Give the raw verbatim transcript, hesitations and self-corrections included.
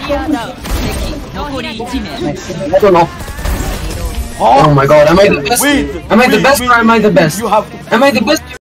I don't know. Oh my god, am I the best? Wait, am I the wait, best wait, or am I the best? You have to. Am I the best?